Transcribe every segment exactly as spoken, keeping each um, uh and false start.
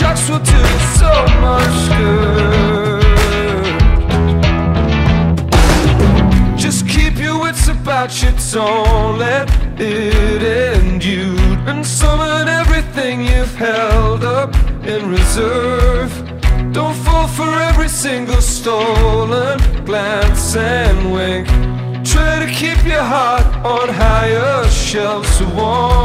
shocks will do you so much good. Just keep your wits about you, don't let it end you, and summon everything you've held up in reserve. Don't fall for every single stolen glance and wink. Try to keep your heart on higher shelves of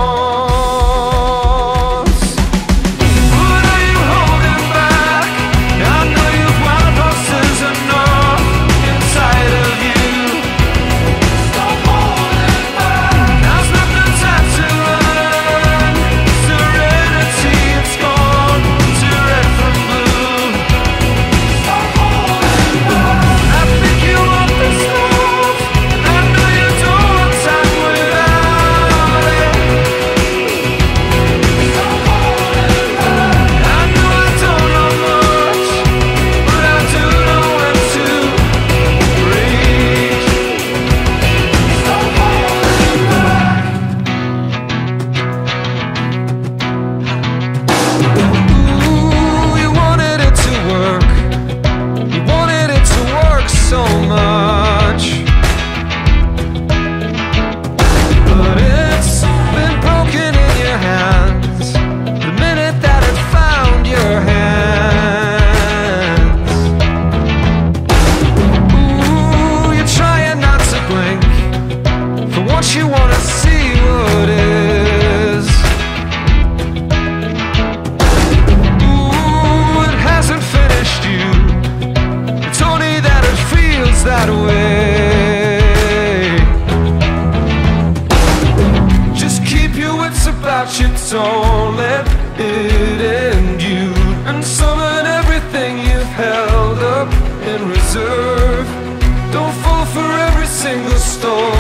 walls. What are you holding back? I know you've wild horses enough inside of you. Stop holding back. Now's not the time to run. Serenity, it's gone to red from blue. Stop holding back. I think you want this love. I know you don't want time without it. Stop holding back. I know I don't know much, but I do know when to reach. Stop holding back. Ooh, you wanted it to work. You wanted it to work so much, but it's been broken in your hands the minute that it found your hands. Ooh, you're trying not to blink, for once you wanna see what is. Ooh, it hasn't finished you, it's only that it feels that way. Just keep your wits about you, don't let it end you, and summon everything you've held up in reserve. Don't fall for every single story